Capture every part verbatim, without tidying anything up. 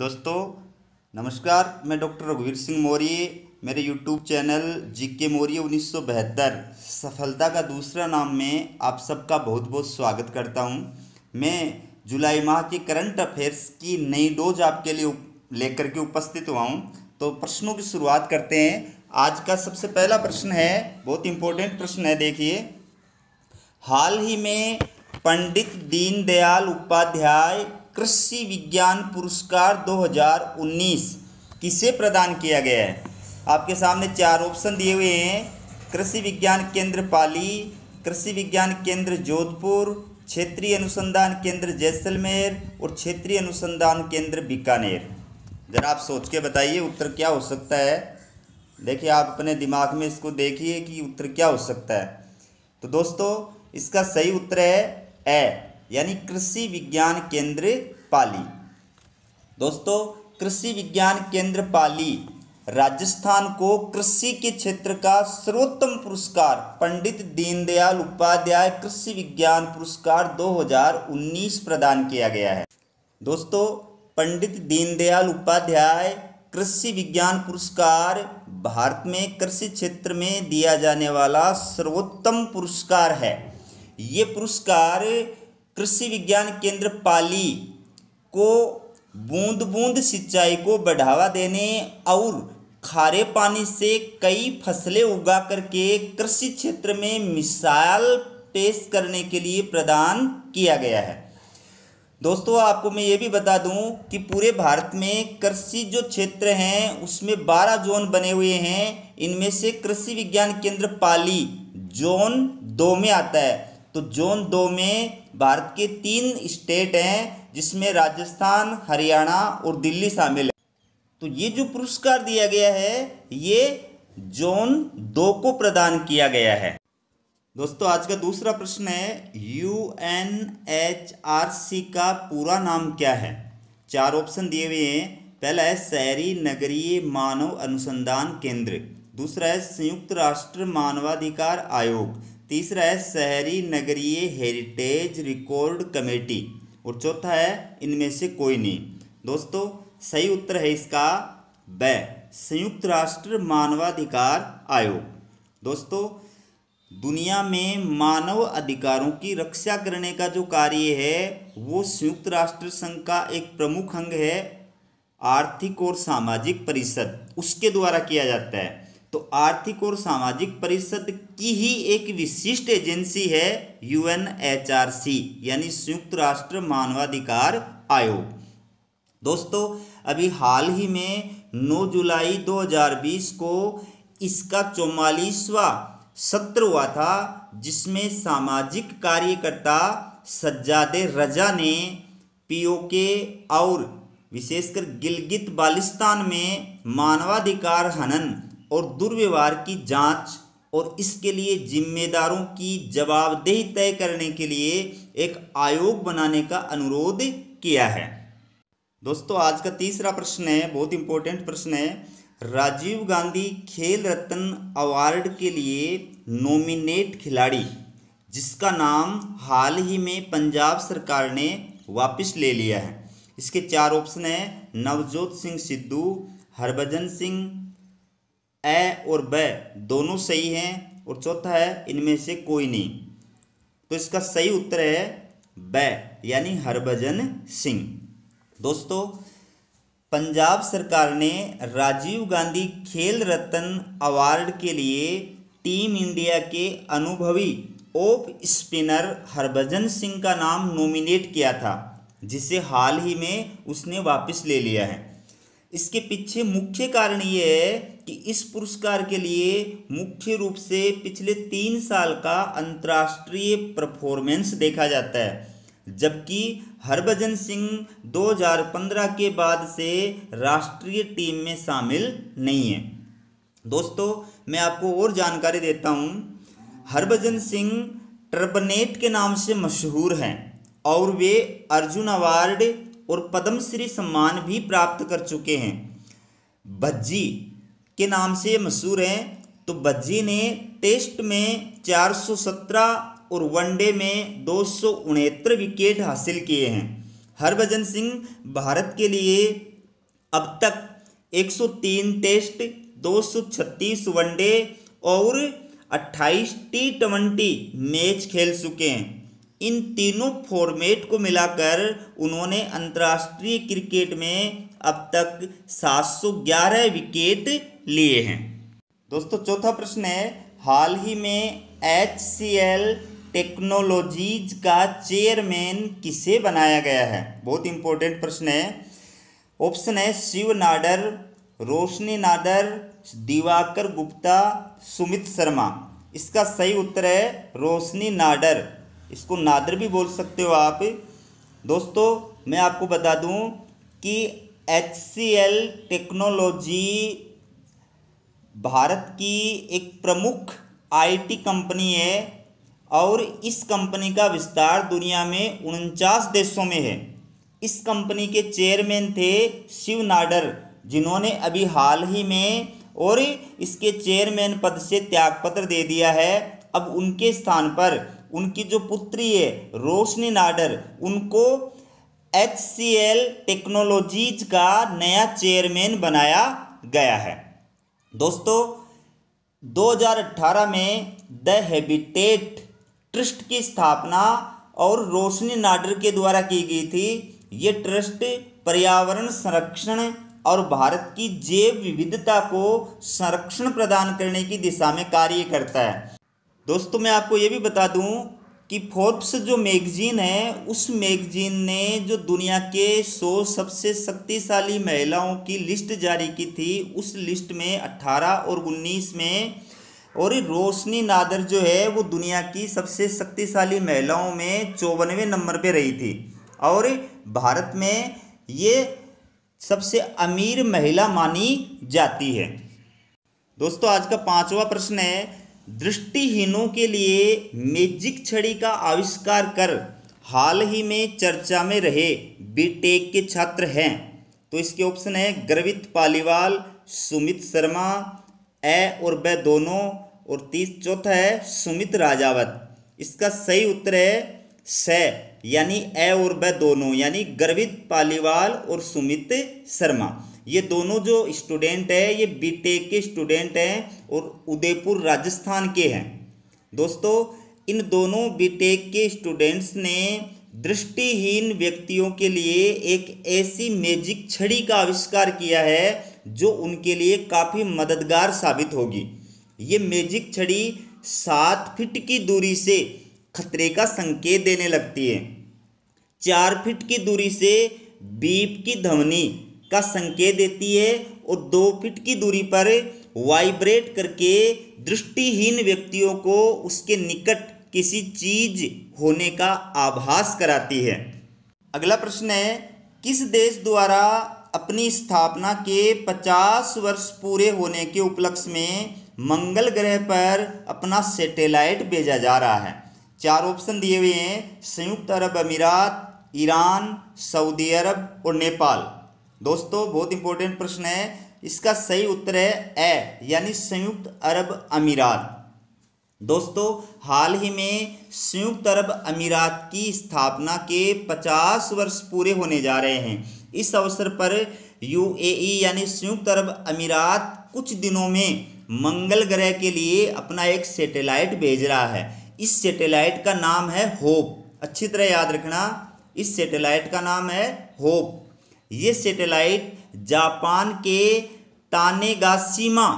दोस्तों नमस्कार, मैं डॉक्टर रघुवीर सिंह मौर्य। मेरे यूट्यूब चैनल जीके मौर्य उन्नीस सौ बहत्तर सफलता का दूसरा नाम में आप सबका बहुत बहुत स्वागत करता हूं। मैं जुलाई माह के करंट अफेयर्स की नई डोज आपके लिए लेकर के उपस्थित हुआ हूं। तो प्रश्नों की शुरुआत करते हैं। आज का सबसे पहला प्रश्न है, बहुत इंपॉर्टेंट प्रश्न है। देखिए, हाल ही में पंडित दीनदयाल उपाध्याय कृषि विज्ञान पुरस्कार दो हज़ार उन्नीस किसे प्रदान किया गया है? आपके सामने चार ऑप्शन दिए हुए हैं। कृषि विज्ञान केंद्र पाली, कृषि विज्ञान केंद्र जोधपुर, क्षेत्रीय अनुसंधान केंद्र जैसलमेर और क्षेत्रीय अनुसंधान केंद्र बीकानेर। ज़रा आप सोच के बताइए उत्तर क्या हो सकता है। देखिए, आप अपने दिमाग में इसको देखिए कि उत्तर क्या हो सकता है। तो दोस्तों, इसका सही उत्तर है ए, यानी कृषि विज्ञान केंद्र पाली। दोस्तों, कृषि विज्ञान केंद्र पाली राजस्थान को कृषि के क्षेत्र का सर्वोत्तम पुरस्कार पंडित दीनदयाल उपाध्याय कृषि विज्ञान पुरस्कार दो हज़ार उन्नीस प्रदान किया गया है। दोस्तों, पंडित दीनदयाल उपाध्याय कृषि विज्ञान पुरस्कार भारत में कृषि क्षेत्र में दिया जाने वाला सर्वोत्तम पुरस्कार है। ये पुरस्कार कृषि विज्ञान केंद्र पाली को बूंद बूंद सिंचाई को बढ़ावा देने और खारे पानी से कई फसलें उगा करके कृषि क्षेत्र में मिसाल पेश करने के लिए प्रदान किया गया है। दोस्तों, आपको मैं ये भी बता दूं कि पूरे भारत में कृषि जो क्षेत्र हैं उसमें बारह जोन बने हुए हैं। इनमें से कृषि विज्ञान केंद्र पाली जोन दो में आता है। तो जोन दो में भारत के तीन स्टेट हैं, जिसमें राजस्थान, हरियाणा और दिल्ली शामिल है। तो ये जो पुरस्कार दिया गया है, ये जोन दो को प्रदान किया गया है। दोस्तों, आज का दूसरा प्रश्न है, U N H R C का पूरा नाम क्या है? चार ऑप्शन दिए हुए हैं। पहला है शहरी नगरीय मानव अनुसंधान केंद्र, दूसरा है संयुक्त राष्ट्र मानवाधिकार आयोग, तीसरा है शहरी नगरीय हेरिटेज रिकॉर्ड कमेटी और चौथा है इनमें से कोई नहीं। दोस्तों, सही उत्तर है इसका ब, संयुक्त राष्ट्र मानवाधिकार आयोग। दोस्तों, दुनिया में मानव अधिकारों की रक्षा करने का जो कार्य है वो संयुक्त राष्ट्र संघ का एक प्रमुख अंग है, आर्थिक और सामाजिक परिषद, उसके द्वारा किया जाता है। तो आर्थिक और सामाजिक परिषद की ही एक विशिष्ट एजेंसी है U N H R C, यानी संयुक्त राष्ट्र मानवाधिकार आयोग। दोस्तों, अभी हाल ही में नौ जुलाई दो हज़ार बीस को इसका चौवालीसवां सत्र हुआ था, जिसमें सामाजिक कार्यकर्ता सज्जादे रजा ने पीओके और विशेषकर गिलगित बाल्टिस्तान में मानवाधिकार हनन और दुर्व्यवहार की जांच और इसके लिए जिम्मेदारों की जवाबदेही तय करने के लिए एक आयोग बनाने का अनुरोध किया है। दोस्तों, आज का तीसरा प्रश्न है, बहुत इंपॉर्टेंट प्रश्न है। राजीव गांधी खेल रत्न अवार्ड के लिए नॉमिनेट खिलाड़ी जिसका नाम हाल ही में पंजाब सरकार ने वापस ले लिया है, इसके चार ऑप्शन है। नवजोत सिंह सिद्धू, हरभजन सिंह, ए और ब दोनों सही हैं और चौथा है इनमें से कोई नहीं। तो इसका सही उत्तर है ब, यानी हरभजन सिंह। दोस्तों, पंजाब सरकार ने राजीव गांधी खेल रत्न अवार्ड के लिए टीम इंडिया के अनुभवी ऑफ स्पिनर हरभजन सिंह का नाम नॉमिनेट किया था, जिसे हाल ही में उसने वापस ले लिया है। इसके पीछे मुख्य कारण ये है कि इस पुरस्कार के लिए मुख्य रूप से पिछले तीन साल का अंतर्राष्ट्रीय परफॉर्मेंस देखा जाता है, जबकि हरभजन सिंह दो हज़ार पंद्रह के बाद से राष्ट्रीय टीम में शामिल नहीं है। दोस्तों, मैं आपको और जानकारी देता हूँ। हरभजन सिंह टर्बनेट के नाम से मशहूर हैं और वे अर्जुन अवार्ड और पद्मश्री सम्मान भी प्राप्त कर चुके हैं। भज्जी के नाम से मशहूर हैं। तो भज्जी ने टेस्ट में चार सौ सत्रह और वनडे में दो सौ उनहत्तर विकेट हासिल किए हैं। हरभजन सिंह भारत के लिए अब तक एक सौ तीन टेस्ट, दो सौ छत्तीस वनडे और अट्ठाईस टी ट्वेंटी मैच खेल चुके हैं। इन तीनों फॉर्मेट को मिलाकर उन्होंने अंतर्राष्ट्रीय क्रिकेट में अब तक सात सौ ग्यारह विकेट लिए हैं। दोस्तों चौथा प्रश्न है, हाल ही में एच सी एल टेक्नोलॉजीज का चेयरमैन किसे बनाया गया है? बहुत इंपॉर्टेंट प्रश्न है। ऑप्शन है शिव नाडर, रोशनी नाडर, दिवाकर गुप्ता, सुमित शर्मा। इसका सही उत्तर है रोशनी नाडर। इसको नादर भी बोल सकते हो आप। दोस्तों मैं आपको बता दूं कि H C L technology Bharat की एक प्रमुख आई टी कंपनी है और इस कंपनी का विस्तार दुनिया में उनचास देशों में है। इस कंपनी के चेयरमैन थे शिव नाडर, जिन्होंने अभी हाल ही में और इसके चेयरमैन पद से त्यागपत्र दे दिया है। अब उनके स्थान पर उनकी जो पुत्री है रोशनी नाडर, उनको एच सी एल टेक्नोलॉजीज का नया चेयरमैन बनाया गया है। दोस्तों दो हज़ार अठारह में द हैबिटेट ट्रस्ट की स्थापना और रोशनी नाडर के द्वारा की गई थी। ये ट्रस्ट पर्यावरण संरक्षण और भारत की जैव विविधता को संरक्षण प्रदान करने की दिशा में कार्य करता है। दोस्तों मैं आपको ये भी बता दूं कि फोर्ब्स जो मैगजीन है, उस मैगजीन ने जो दुनिया के सौ सबसे शक्तिशाली महिलाओं की लिस्ट जारी की थी, उस लिस्ट में अठारह और उन्नीस में, और रोशनी नादर जो है वो दुनिया की सबसे शक्तिशाली महिलाओं में चौवनवें नंबर पे रही थी और भारत में ये सबसे अमीर महिला मानी जाती है। दोस्तों आज का पांचवा प्रश्न है, दृष्टिहीनों के लिए मैजिक छड़ी का आविष्कार कर हाल ही में चर्चा में रहे बीटेक के छात्र हैं। तो इसके ऑप्शन है गर्वित पालीवाल, सुमित शर्मा, ए और ब दोनों, और तीस चौथा है सुमित राजावत। इसका सही उत्तर है स, यानी ए और ब दोनों, यानी गर्वित पालीवाल और सुमित शर्मा। ये दोनों जो स्टूडेंट है ये बीटेक के स्टूडेंट हैं और उदयपुर राजस्थान के हैं। दोस्तों इन दोनों बीटेक के स्टूडेंट्स ने दृष्टिहीन व्यक्तियों के लिए एक ऐसी मैजिक छड़ी का आविष्कार किया है जो उनके लिए काफ़ी मददगार साबित होगी। ये मैजिक छड़ी सात फीट की दूरी से खतरे का संकेत देने लगती है, चार फीट की दूरी से बीप की ध्वनि का संकेत देती है और दो फीट की दूरी पर वाइब्रेट करके दृष्टिहीन व्यक्तियों को उसके निकट किसी चीज होने का आभास कराती है। अगला प्रश्न है, किस देश द्वारा अपनी स्थापना के पचास वर्ष पूरे होने के उपलक्ष्य में मंगल ग्रह पर अपना सैटेलाइट भेजा जा रहा है? चार ऑप्शन दिए हुए हैं, संयुक्त अरब अमीरात, ईरान, सऊदी अरब और नेपाल। दोस्तों बहुत इंपॉर्टेंट प्रश्न है, इसका सही उत्तर है ए, यानी संयुक्त अरब अमीरात। दोस्तों हाल ही में संयुक्त अरब अमीरात की स्थापना के पचास वर्ष पूरे होने जा रहे हैं। इस अवसर पर यू ए ई यानी संयुक्त अरब अमीरात कुछ दिनों में मंगल ग्रह के लिए अपना एक सैटेलाइट भेज रहा है। इस सैटेलाइट का नाम है होप। अच्छी तरह याद रखना, इस सैटेलाइट का नाम है होप। ये सैटेलाइट जापान के तानेगाशिमा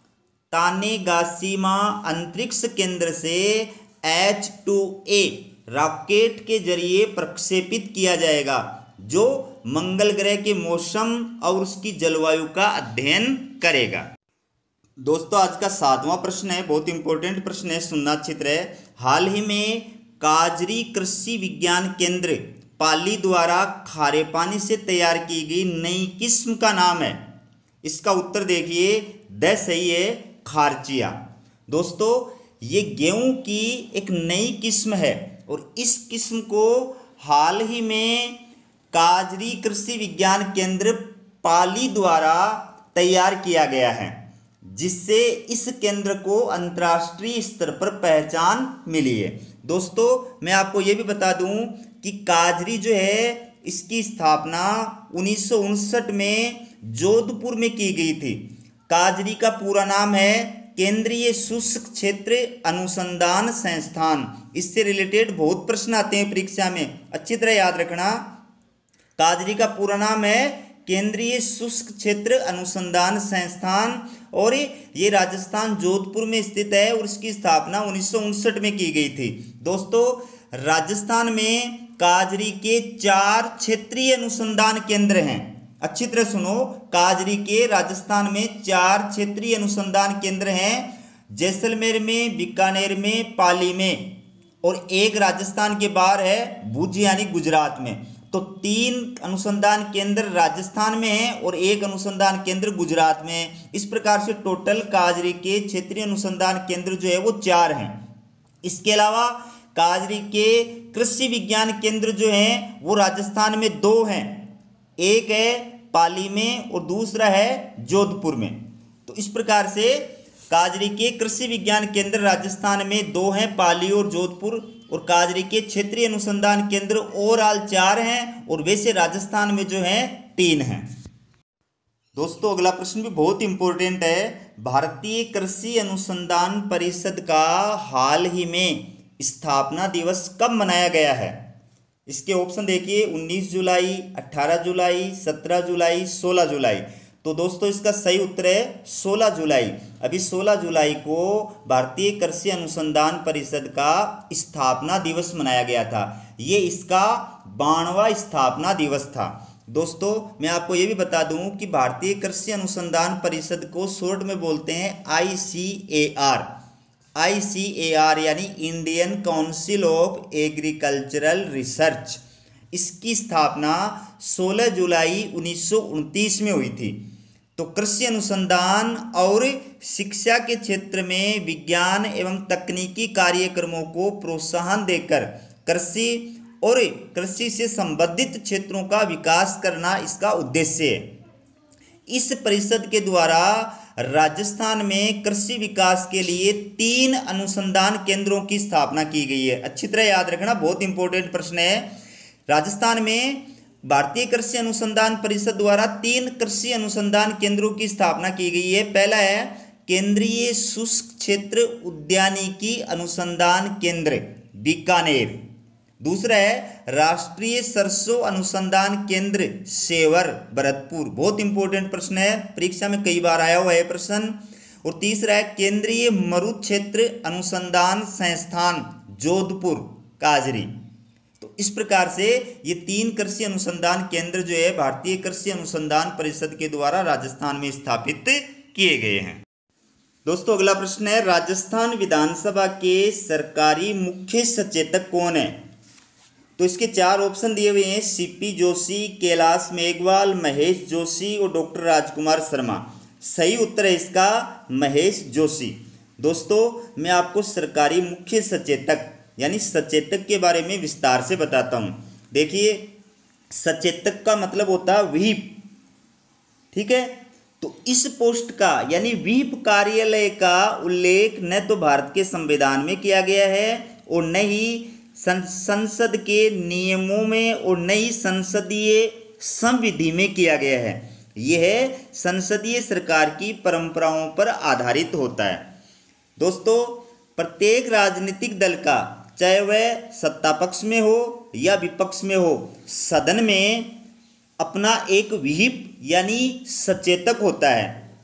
तानेगाशिमा अंतरिक्ष केंद्र से एच टू ए रॉकेट के जरिए प्रक्षेपित किया जाएगा, जो मंगल ग्रह के मौसम और उसकी जलवायु का अध्ययन करेगा। दोस्तों आज का सातवां प्रश्न है, बहुत इंपॉर्टेंट प्रश्न है, सुनना अच्छी तरह। हाल ही में काजरी कृषि विज्ञान केंद्र पाली द्वारा खारे पानी से तैयार की गई नई किस्म का नाम है। इसका उत्तर देखिए, द सही है खारचिया। दोस्तों ये गेहूं की एक नई किस्म है और इस किस्म को हाल ही में काजरी कृषि विज्ञान केंद्र पाली द्वारा तैयार किया गया है, जिससे इस केंद्र को अंतर्राष्ट्रीय स्तर पर पहचान मिली है। दोस्तों मैं आपको ये भी बता दूं कि काजरी जो है इसकी स्थापना उन्नीस सौ उनसठ में जोधपुर में की गई थी। काजरी का पूरा नाम है केंद्रीय शुष्क क्षेत्र अनुसंधान संस्थान। इससे रिलेटेड बहुत प्रश्न आते हैं परीक्षा में, अच्छी तरह याद रखना। काजरी का पूरा नाम है केंद्रीय शुष्क क्षेत्र अनुसंधान संस्थान और ये राजस्थान जोधपुर में स्थित है और इसकी स्थापना उन्नीस सौ उनसठ में की गई थी। दोस्तों, राजस्थान में काजरी के चार क्षेत्रीय अनुसंधान केंद्र हैं। अच्छी तरह सुनो, काजरी के राजस्थान में चार क्षेत्रीय अनुसंधान केंद्र हैं, जैसलमेर में, बीकानेर में, पाली में, और एक राजस्थान के बाहर है भुज यानी गुजरात में। तो तीन अनुसंधान केंद्र राजस्थान में है और एक अनुसंधान केंद्र गुजरात में है। इस प्रकार से टोटल काजरी के क्षेत्रीय अनुसंधान केंद्र जो है वो चार हैं। इसके अलावा काजरी के कृषि विज्ञान केंद्र जो हैं वो राजस्थान में दो हैं, एक है पाली में और दूसरा है जोधपुर में। तो इस प्रकार से काजरी के कृषि विज्ञान केंद्र राजस्थान में दो हैं, पाली और जोधपुर, और काजरी के क्षेत्रीय अनुसंधान केंद्र ओवरऑल चार हैं और वैसे राजस्थान में जो है तीन हैं। दोस्तों, अगला प्रश्न भी बहुत इंपॉर्टेंट है। भारतीय कृषि अनुसंधान परिषद का हाल ही में स्थापना दिवस कब मनाया गया है? इसके ऑप्शन देखिए, उन्नीस जुलाई, अठारह जुलाई, सत्रह जुलाई, सोलह जुलाई। तो दोस्तों, इसका सही उत्तर है सोलह जुलाई। अभी सोलह जुलाई को भारतीय कृषि अनुसंधान परिषद का स्थापना दिवस मनाया गया था। ये इसका बावनवां स्थापना दिवस था। दोस्तों, मैं आपको ये भी बता दूं कि भारतीय कृषि अनुसंधान परिषद को शॉर्ट में बोलते हैं I C A R. I C A R यानी Indian council of agricultural research. इसकी स्थापना सोलह जुलाई उन्नीस सौ उनतीस में हुई थी। तो कृषि अनुसंधान और शिक्षा के क्षेत्र में विज्ञान एवं तकनीकी कार्यक्रमों को प्रोत्साहन देकर कृषि और कृषि से संबंधित क्षेत्रों का विकास करना इसका उद्देश्य है। इस परिषद के द्वारा राजस्थान में कृषि विकास के लिए तीन अनुसंधान केंद्रों की स्थापना की गई है। अच्छी तरह याद रखना, बहुत इंपॉर्टेंट प्रश्न है। राजस्थान में भारतीय कृषि अनुसंधान परिषद द्वारा तीन कृषि अनुसंधान केंद्रों की स्थापना की गई है। पहला है केंद्रीय शुष्क क्षेत्र उद्यानिकी अनुसंधान केंद्र बीकानेर। दूसरा है राष्ट्रीय सरसों अनुसंधान केंद्र सेवर भरतपुर। बहुत इंपॉर्टेंट प्रश्न है, परीक्षा में कई बार आया हुआ है प्रश्न। और तीसरा है केंद्रीय मरु क्षेत्र अनुसंधान संस्थान जोधपुर काजरी। तो इस प्रकार से ये तीन कृषि अनुसंधान केंद्र जो है भारतीय कृषि अनुसंधान परिषद के द्वारा राजस्थान में स्थापित किए गए हैं। दोस्तों, अगला प्रश्न है, राजस्थान विधानसभा के सरकारी मुख्य सचेतक कौन है? तो इसके चार ऑप्शन दिए हुए हैं, सीपी जोशी, कैलाश मेघवाल, महेश जोशी और डॉक्टर राजकुमार शर्मा। सही उत्तर है इसका महेश जोशी। दोस्तों, मैं आपको सरकारी मुख्य सचेतक यानी सचेतक के बारे में विस्तार से बताता हूं। देखिए, सचेतक का मतलब होता है व्हीप, ठीक है। तो इस पोस्ट का यानी व्हीप कार्यालय का उल्लेख न तो भारत के संविधान में किया गया है और न ही संसद के नियमों में और न ही संसदीय संविधि में किया गया है। यह संसदीय सरकार की परंपराओं पर आधारित होता है। दोस्तों, प्रत्येक राजनीतिक दल का, चाहे वह सत्ता पक्ष में हो या विपक्ष में हो, सदन में अपना एक व्हीप यानी सचेतक होता है।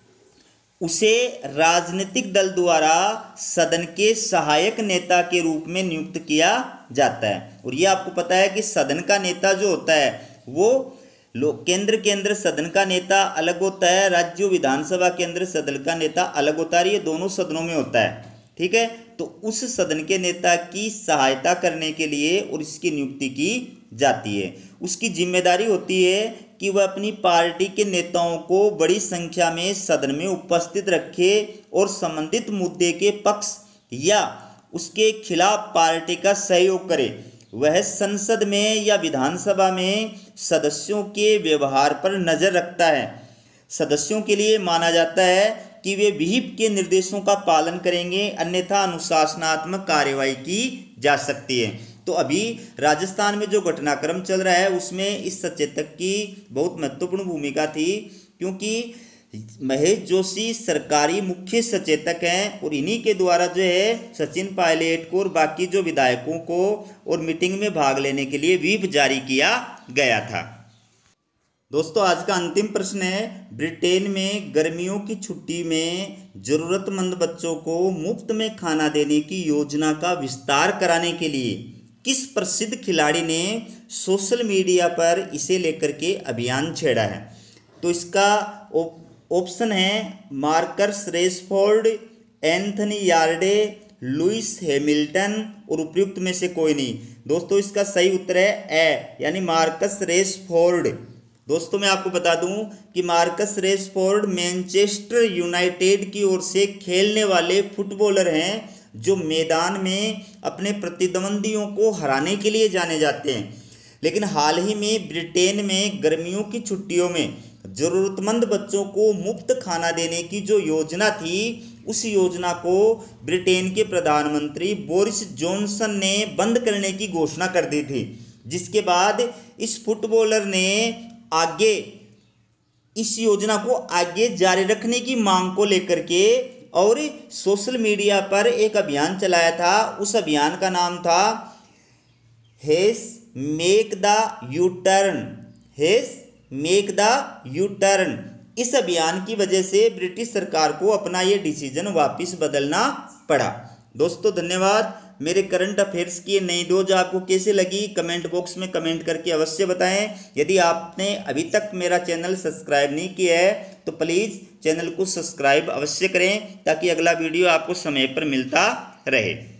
उसे राजनीतिक दल द्वारा सदन के सहायक नेता के रूप में नियुक्त किया जाता है। और ये आपको पता है कि सदन का नेता जो होता है वो लोग केंद्र के अंदर सदन का नेता अलग होता है, राज्य विधानसभा के अंदर सदन का नेता अलग होता है। ये दोनों सदनों में होता है, ठीक है। तो उस सदन के नेता की सहायता करने के लिए और इसकी नियुक्ति की जाती है। उसकी जिम्मेदारी होती है कि वह अपनी पार्टी के नेताओं को बड़ी संख्या में सदन में उपस्थित रखे और संबंधित मुद्दे के पक्ष या उसके खिलाफ पार्टी का सहयोग करे। वह संसद में या विधानसभा में सदस्यों के व्यवहार पर नजर रखता है। सदस्यों के लिए माना जाता है कि वे व्हीप के निर्देशों का पालन करेंगे, अन्यथा अनुशासनात्मक कार्यवाही की जा सकती है। तो अभी राजस्थान में जो घटनाक्रम चल रहा है उसमें इस सचेतक की बहुत महत्वपूर्ण भूमिका थी क्योंकि महेश जोशी सरकारी मुख्य सचेतक हैं और इन्हीं के द्वारा जो है सचिन पायलट को और बाकी जो विधायकों को और मीटिंग में भाग लेने के लिए व्हिप जारी किया गया था। दोस्तों आज का अंतिम प्रश्न है, ब्रिटेन में गर्मियों की छुट्टी में जरूरतमंद बच्चों को मुफ्त में खाना देने की योजना का विस्तार कराने के लिए किस प्रसिद्ध खिलाड़ी ने सोशल मीडिया पर इसे लेकर के अभियान छेड़ा है? तो इसका ऑप्शन है Marcus Rashford, Anthony Yarde, Lewis Hamilton और उपयुक्त में से कोई नहीं। दोस्तों इसका सही उत्तर है ए यानी मार्कस रेशफोर्ड। दोस्तों मैं आपको बता दूं कि मार्कस रेशफोर्ड मैनचेस्टर यूनाइटेड की ओर से खेलने वाले फुटबॉलर हैं जो मैदान में अपने प्रतिद्वंदियों को हराने के लिए जाने जाते हैं। लेकिन हाल ही में ब्रिटेन में गर्मियों की छुट्टियों में ज़रूरतमंद बच्चों को मुफ्त खाना देने की जो योजना थी, उस योजना को ब्रिटेन के प्रधानमंत्री बोरिस जॉनसन ने बंद करने की घोषणा कर दी थी, जिसके बाद इस फुटबॉलर ने आगे इस योजना को आगे जारी रखने की मांग को लेकर के और सोशल मीडिया पर एक अभियान चलाया था। उस अभियान का नाम था हेस मेक द यू टर्न, हेस मेक द यू टर्न। इस अभियान की वजह से ब्रिटिश सरकार को अपना ये डिसीजन वापस बदलना पड़ा। दोस्तों धन्यवाद। मेरे करंट अफेयर्स की नई डोज आपको कैसे लगी कमेंट बॉक्स में कमेंट करके अवश्य बताएं। यदि आपने अभी तक मेरा चैनल सब्सक्राइब नहीं किया है तो प्लीज़ चैनल को सब्सक्राइब अवश्य करें ताकि अगला वीडियो आपको समय पर मिलता रहे।